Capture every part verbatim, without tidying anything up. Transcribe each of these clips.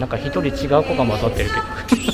か一人違う子が戻ってるけど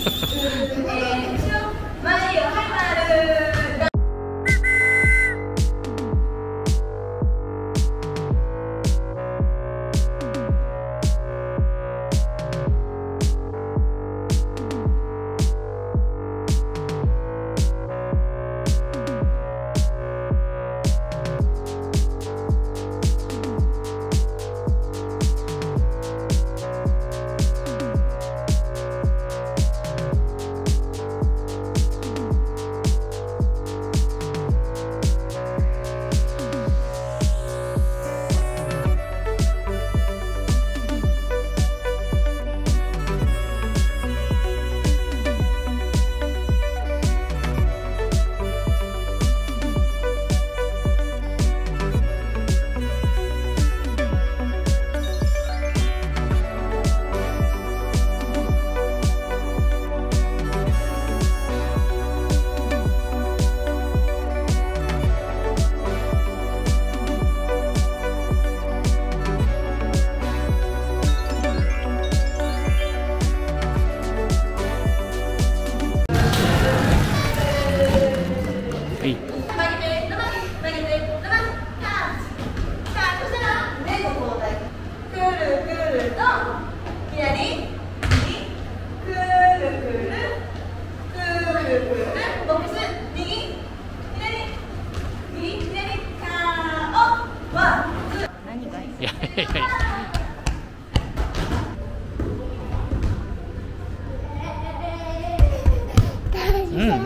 うんうんうんうん。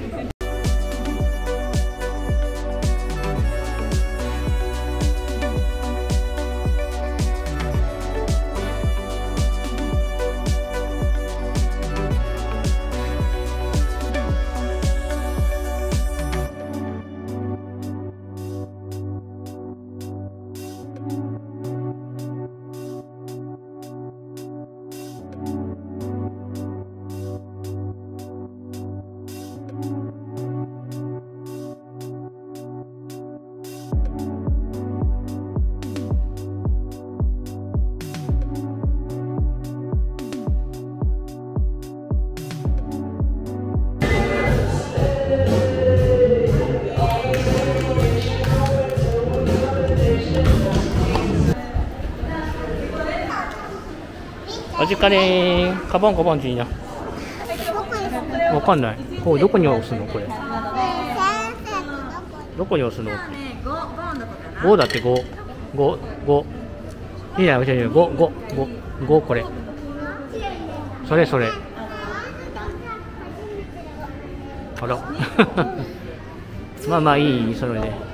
お時間ねー。カバンカバンっていいな。わかんない。こうどこに押すのこれ。どこに押すの？ごだってご、ご、ご。いいや、ご、ご、ご、ごこれ。それそれ。あら。まあまあいいそれで。